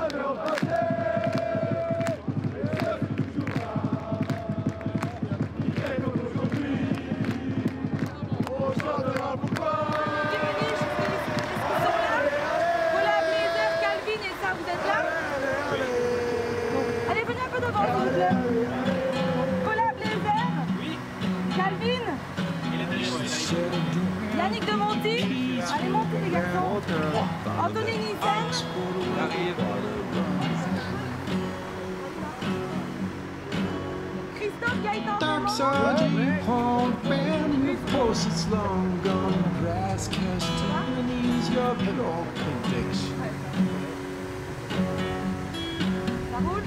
Yannick de Monty, allez monter les garçons. Anthony Nissen. Christophe Gaëtan. Ça roule?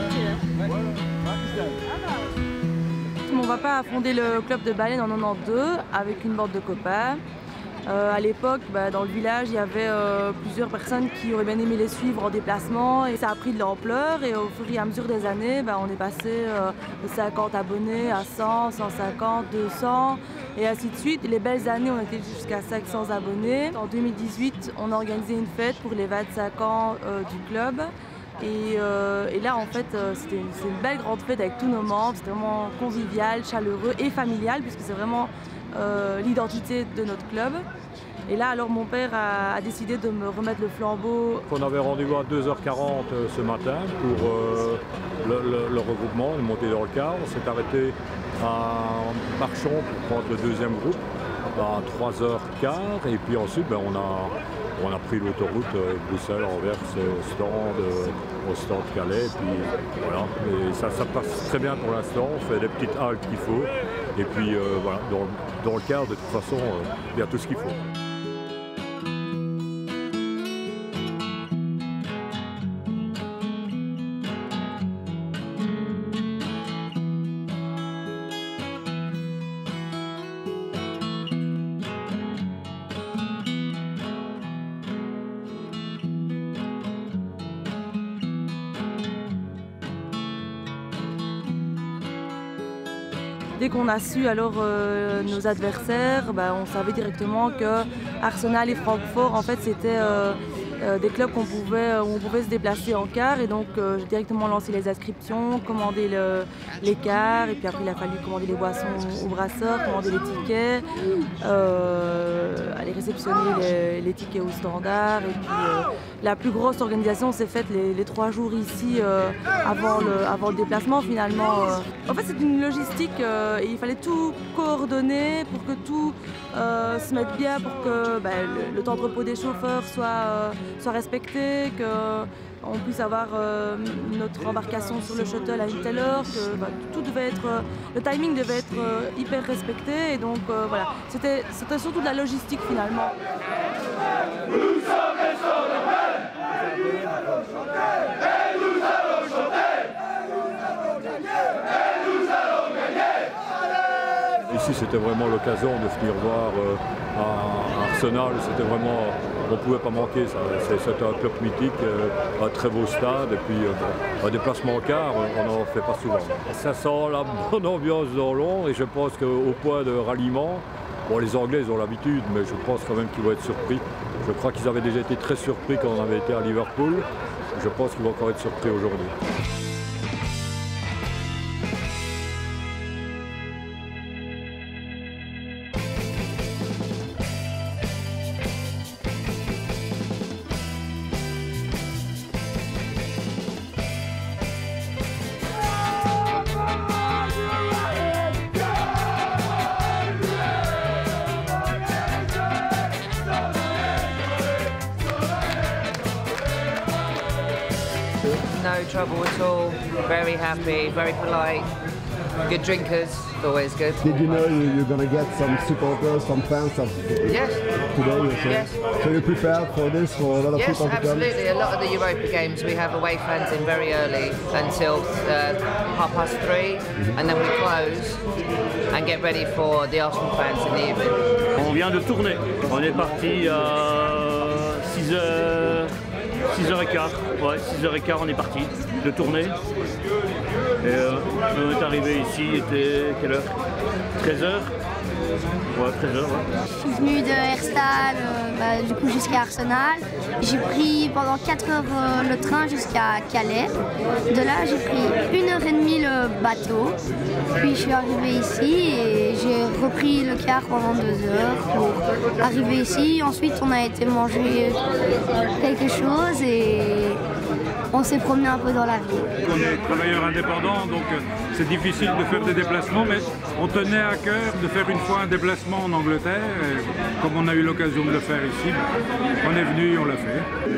Mon papa a fondé le club de baleine en 92 avec une bande de copains. À l'époque, dans le village, il y avait plusieurs personnes qui auraient bien aimé les suivre en déplacement et ça a pris de l'ampleur et au fur et à mesure des années, on est passé de 50 abonnés à 100, 150, 200 et ainsi de suite. Les belles années, on était jusqu'à 500 abonnés. En 2018, on a organisé une fête pour les 25 ans du club. Et là, en fait, c'est une belle grande fête avec tous nos membres. C'était vraiment convivial, chaleureux et familial, puisque c'est vraiment l'identité de notre club. Et là, alors, mon père a décidé de me remettre le flambeau. On avait rendez-vous à 2h40 ce matin pour le regroupement, une montée dans le car. On s'est arrêté à Marchon pour prendre le deuxième groupe à 3h15. Et puis ensuite, on a pris l'autoroute Bruxelles, Anvers, au stand Calais. Et puis voilà, et ça passe très bien pour l'instant. On fait les petites haltes qu'il faut. Et puis voilà, dans le car, de toute façon, il y a tout ce qu'il faut. Dès qu'on a su alors nos adversaires, on savait directement que Arsenal et Francfort, en fait, c'était des clubs où on pouvait se déplacer en car. Et donc, j'ai directement lancé les inscriptions, commandé les cars. Et puis après, il a fallu commander les boissons au brasseur, commander les tickets, aller réceptionner les tickets au standard. Et puis, la plus grosse organisation s'est faite les 3 jours ici avant le déplacement, finalement. En fait, c'est une logistique et il fallait tout coordonner pour que tout se mette bien, pour que le temps de repos des chauffeurs soit respecté, qu'on puisse avoir notre embarcation sur le shuttle à une telle heure, que tout devait être, le timing devait être hyper respecté. Et donc voilà, c'était surtout de la logistique finalement. Nous sommes les Sorbonnes, et nous allons chanter, et nous allons gagner. Ici, c'était vraiment l'occasion de venir voir à Arsenal. C'était vraiment, on ne pouvait pas manquer ça. C'était un club mythique, un très beau stade, et puis un déplacement en car, on n'en fait pas souvent. Ça sent la bonne ambiance dans Londres, et je pense qu'au point de ralliement, bon, les Anglais ils ont l'habitude, mais je pense quand même qu'ils vont être surpris. Je crois qu'ils avaient déjà été très surpris quand on avait été à Liverpool. Je pense qu'ils vont encore être surpris aujourd'hui. No trouble at all, very happy, very polite, good drinkers, always good. Did you know you're going to get some supporters, some fans of Yes. today? Yes. So you're prepared for this, for a lot of Yes, people to come? absolutely. A lot of the Europa games we have away fans in very early until 3:30, and then we close and get ready for the Arsenal fans in the evening. On vient de tourner, on est parti à 6h15, ouais, 6h15 on est parti de tourner. Et on est arrivé ici, il était quelle heure? 13h. Ouais, très jeune, ouais. Je suis venue de Herstal, du coup jusqu'à Arsenal. J'ai pris pendant 4 heures le train jusqu'à Calais. De là, j'ai pris 1h30 le bateau. Puis je suis arrivée ici et j'ai repris le car pendant 2 heures pour arriver ici. Ensuite, on a été manger quelque chose et on s'est promené un peu dans la ville. On est travailleurs indépendants, donc c'est difficile de faire des déplacements, mais on tenait à cœur de faire une fois un déplacement en Angleterre. Et comme on a eu l'occasion de le faire ici, on est venu et on l'a fait.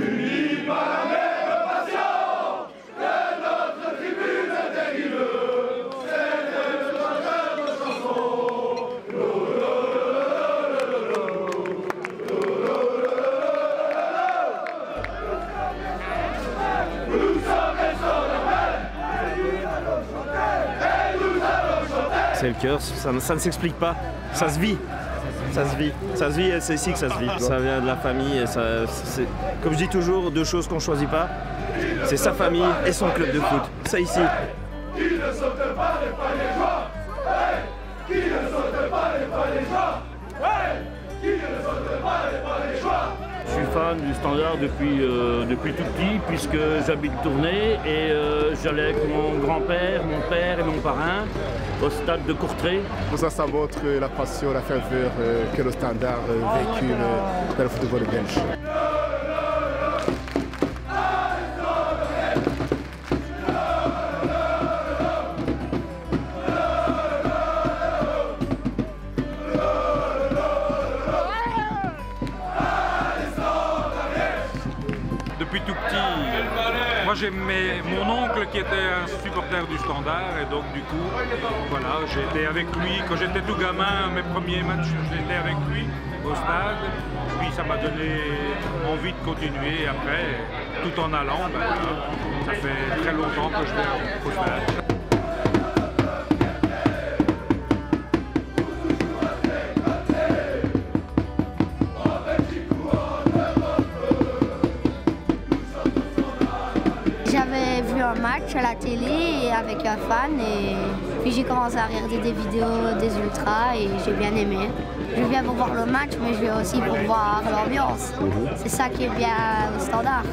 C'est le cœur, ça ne s'explique pas, ça se vit. Ça se vit et c'est ici que ça se vit. Ça vient de la famille et c'est, comme je dis toujours, 2 choses qu'on ne choisit pas. C'est sa famille et son club de foot. Ça ici. Qui ne saute pas les palais joie? Qui ne saute pas les palais joie? Qui ne saute pas les palais joie? Je suis fan du Standard depuis tout petit, puisque j'habite Tournai et j'allais avec mon grand-père, mon père et mon parrain au stade de Courtrai. Ça montre la passion, la ferveur que le Standard véhicule dans le football belge. Depuis tout petit, moi j'ai mon oncle qui était un supporter du Standard et donc du coup, voilà, j'étais avec lui, quand j'étais tout gamin, mes premiers matchs, j'étais avec lui au stade, puis ça m'a donné envie de continuer après, tout en allant, ça fait très longtemps que je vais au stade. J'avais vu un match à la télé avec un fan et puis j'ai commencé à regarder des vidéos des ultras et j'ai bien aimé. Je viens pour voir le match mais je viens aussi pour voir l'ambiance. C'est ça qui est bien au Standard.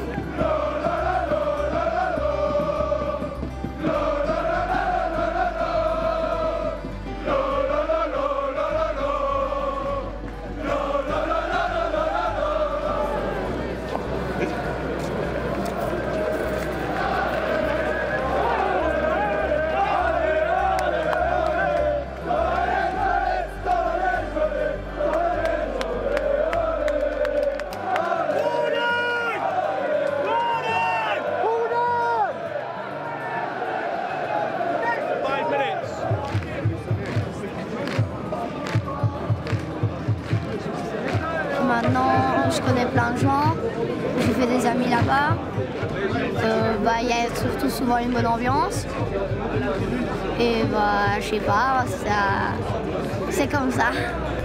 Maintenant, je connais plein de gens, j'ai fait des amis là-bas. Il y a surtout souvent une bonne ambiance. Et je sais pas, c'est comme ça.